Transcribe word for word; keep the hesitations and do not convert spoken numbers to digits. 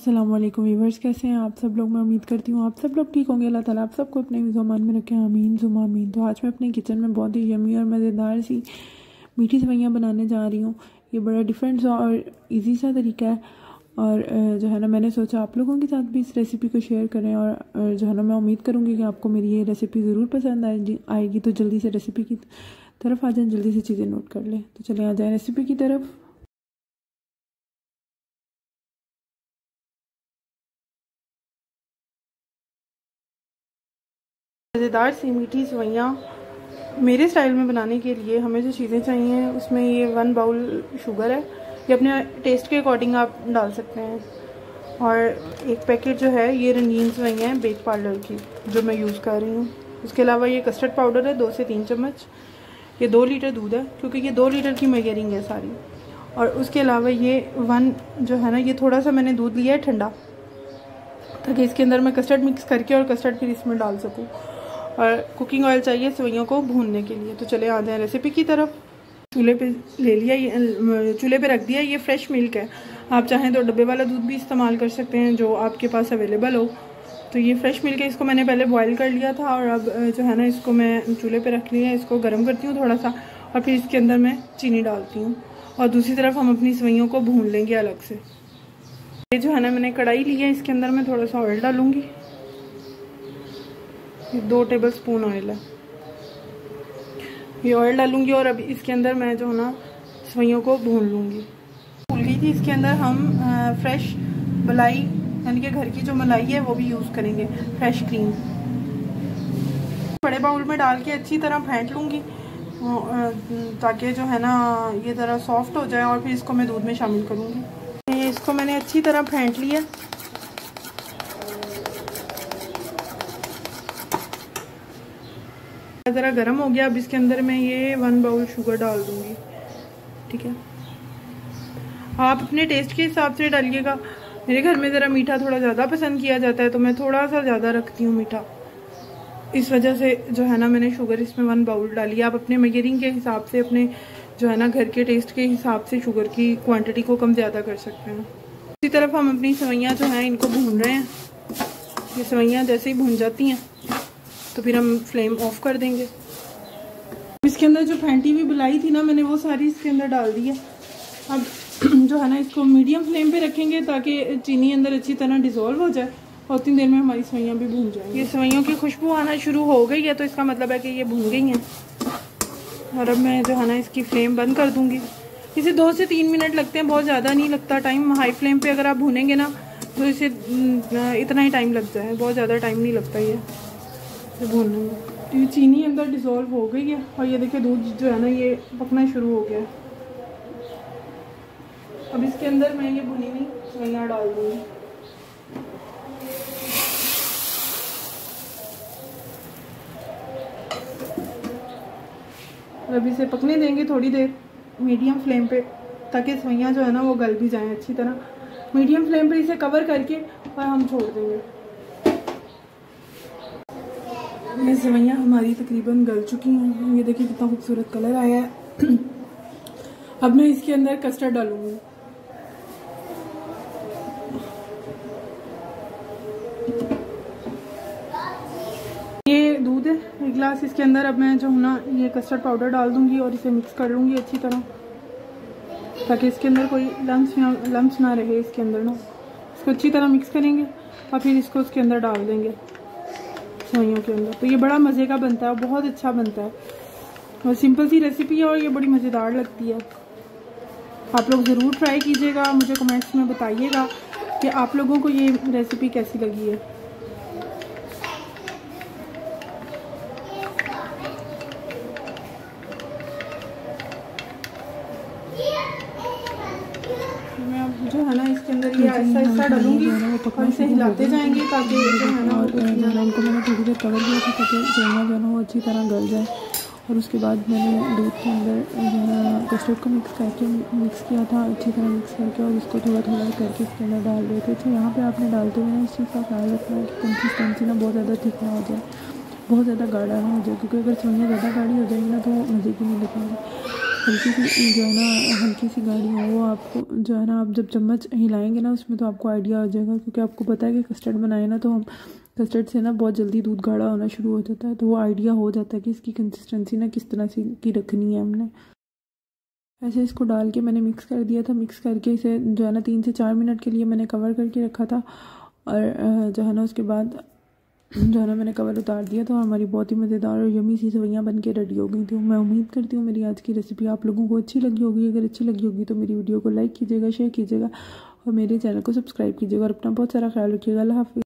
अस्सलाम वालेकुम व्यूअर्स, कैसे हैं आप सब लोग। मैं उम्मीद करती हूँ आप सब लोग ठीक होंगे। अल्लाह ताला आप सबको अपने ज़ुबान में रखें, आमीन सुमा आमीन। तो आज मैं अपने किचन में बहुत ही यमी और मज़ेदार सी मीठी सेवइयाँ बनाने जा रही हूँ। ये बड़ा डिफरेंट सा और इजी सा तरीका है और जो है ना मैंने सोचा आप लोगों के साथ भी इस रेसिपी को शेयर करें और जो है ना मैं उम्मीद करूँगी कि आपको मेरी ये रेसिपी ज़रूर पसंद आएगी आएगी तो जल्दी से रेसिपी की तरफ आ जाएँ, जल्दी से चीज़ें नोट कर लें। तो चले आ जाएँ रेसिपी की तरफ। मज़ेदार सी मीठी सेवइयाँ मेरे स्टाइल में बनाने के लिए हमें जो चीज़ें चाहिए उसमें ये वन बाउल शुगर है, ये अपने टेस्ट के अकॉर्डिंग आप डाल सकते हैं। और एक पैकेट जो है ये रंगीन सेवइयाँ हैं बेक पार्लर की जो मैं यूज़ कर रही हूँ। उसके अलावा ये कस्टर्ड पाउडर है दो से तीन चम्मच। ये दो लीटर दूध है क्योंकि ये दो लीटर की मेजरिंग है सारी। और उसके अलावा ये वन जो है ना ये थोड़ा सा मैंने दूध लिया है ठंडा, ताकि इसके अंदर मैं कस्टर्ड मिक्स करके और कस्टर्ड फिर इसमें डाल सकूँ। और कुकिंग ऑयल चाहिए सेवइयों को भूनने के लिए। तो चले आ जाएँ रेसिपी की तरफ। चूल्हे पे ले लिया, ये चूल्हे पे रख दिया। ये फ्रेश मिल्क है, आप चाहें तो डब्बे वाला दूध भी इस्तेमाल कर सकते हैं जो आपके पास अवेलेबल हो। तो ये फ्रेश मिल्क है, इसको मैंने पहले बॉईल कर लिया था और अब जो है ना इसको मैं चूल्हे पे रख लिया। इसको गर्म करती हूँ थोड़ा सा और फिर इसके अंदर मैं चीनी डालती हूँ और दूसरी तरफ हम अपनी सेवइयों को भून लेंगे अलग से। ये जो है ना मैंने कढ़ाई ली है, इसके अंदर मैं थोड़ा सा ऑयल डालूंगी। दो टेबल स्पून ऑयल है, ये ऑयल डालूंगी और अब इसके अंदर मैं जो है ना सेवइयों को भून लूँगी। भून गई थी, इसके अंदर हम फ्रेश मलाई यानी कि घर की जो मलाई है वो भी यूज़ करेंगे, फ्रेश क्रीम। बड़े बाउल में डाल के अच्छी तरह फेंट लूँगी ताकि जो है ना ये ज़रा सॉफ्ट हो जाए और फिर इसको मैं दूध में शामिल करूँगी। इसको मैंने अच्छी तरह फेंट लिया। ज़रा गर्म हो गया, अब इसके अंदर मैं ये वन बाउल शुगर डाल दूँगी। ठीक है, आप अपने टेस्ट के हिसाब से डालिएगा। मेरे घर में ज़रा मीठा थोड़ा ज़्यादा पसंद किया जाता है तो मैं थोड़ा सा ज़्यादा रखती हूँ मीठा, इस वजह से जो है ना मैंने शुगर इसमें वन बाउल डाली। आप अपने मेजरिंग के हिसाब से अपने जो है ना घर के टेस्ट के हिसाब से शुगर की क्वांटिटी को कम ज़्यादा कर सकते हैं। इसी तरफ हम अपनी सेवइयाँ जो हैं इनको भून रहे हैं। ये सेवइयाँ जैसे ही भून जाती हैं तो फिर हम फ्लेम ऑफ कर देंगे। इसके अंदर जो फेंटी हुई मलाई थी ना मैंने वो सारी इसके अंदर डाल दी है। अब जो है ना इसको मीडियम फ्लेम पे रखेंगे ताकि चीनी अंदर अच्छी तरह डिज़ोल्व हो जाए और उतनी देर में हमारी सेवइयाँ भी भून जाएंगी। ये सेवइयों की खुशबू आना शुरू हो गई है तो इसका मतलब है कि ये भून गई हैं। और अब मैं जो है ना इसकी फ्लेम बंद कर दूँगी। इसे दो से तीन मिनट लगते हैं, बहुत ज़्यादा नहीं लगता टाइम। हाई फ्लेम पर अगर आप भूनेंगे ना तो इसे इतना ही टाइम लग जाए, बहुत ज़्यादा टाइम नहीं लगता ये भूनने में। तो ये चीनी अंदर डिज़ोल्व हो गई है और ये देखिए दूध जो है ना ये पकना शुरू हो गया है। अब इसके अंदर मैं ये भुनी हुई सेवइयाँ डाल दूँगी। अब इसे पकने देंगे थोड़ी देर मीडियम फ्लेम पे ताकि सेवइयाँ जो है ना वो गल भी जाएं अच्छी तरह। मीडियम फ्लेम पे इसे कवर करके और हम छोड़ देंगे। ये सेवइयाँ हमारी तकरीबन गल चुकी हैं। ये देखिए कितना खूबसूरत कलर आया है। अब मैं इसके अंदर कस्टर्ड डालूंगी। ये दूध है एक गिलास, इसके अंदर अब मैं जो है ना ये कस्टर्ड पाउडर डाल दूंगी और इसे मिक्स कर लूँगी अच्छी तरह ताकि इसके अंदर कोई लम्स या लम्स ना रहे इसके अंदर ना। इसको अच्छी तरह मिक्स करेंगे और फिर इसको उसके अंदर डाल देंगे सेवइयों के अंदर। तो ये बड़ा मज़े का बनता है और बहुत अच्छा बनता है और सिंपल सी रेसिपी है और ये बड़ी मज़ेदार लगती है। आप लोग ज़रूर ट्राई कीजिएगा, मुझे कमेंट्स में बताइएगा कि आप लोगों को ये रेसिपी कैसी लगी है। मैं अब जो है ना इसके अंदर ये आहिस्ता आहिस्ता डालूंगी और इसे हिलाते जाएंगे ताकि जो है ना इनको मैंने थोड़ी देर कवर किया था ताकि सेवइयाँ जो है ना वो अच्छी तरह गल जाए। और उसके बाद मैंने दूध के अंदर जो है कस्टर्ड को मिक्स करके मिक्स किया था अच्छी तरह मिक्स करके और उसको थोड़ा थोड़ा करके इसके अंदर डाल रहे थे। तो यहाँ पे आपने डालते हुए ना इस चीज़ का ख्याल रखना है कि कंसिस्टेंसी ना बहुत ज़्यादा थिक ना हो जाए, बहुत ज़्यादा गाढ़ा ना हो जाए, क्योंकि अगर सेवइयाँ ज़्यादा गाढ़ी हो जाएंगी ना तो मज़े की नहीं लगेंगी। हल्की सी जो है ना हल्की सी गाढ़ी हो, वो आपको जो है ना आप जब चम्मच हिलाएंगे ना उसमें तो आपको आइडिया आ जाएगा, क्योंकि आपको पता है कि कस्टर्ड बनाए ना तो हम कस्टर्ड से ना बहुत जल्दी दूध गाढ़ा होना शुरू हो जाता है, तो वो आइडिया हो जाता है कि इसकी कंसिस्टेंसी ना किस तरह से की रखनी है हमने। ऐसे इसको डाल के मैंने मिक्स कर दिया था। मिक्स करके इसे जो है ना तीन से चार मिनट के लिए मैंने कवर करके रखा था, और जो है ना उसके बाद जो है ना मैंने कवर उतार दिया था। हमारी बहुत ही मज़ेदार और यमी सी सेवइयाँ बन के रेडी हो गई थी। मैं उम्मीद करती हूँ मेरी आज की रेसिपी आप लोगों को अच्छी लगी होगी। अगर अच्छी लगी होगी तो मेरी वीडियो को लाइक कीजिएगा, शेयर कीजिएगा और मेरे चैनल को सब्सक्राइब कीजिएगा और अपना बहुत सारा ख्याल रखिएगा। अल्लाह हाफ़िज़।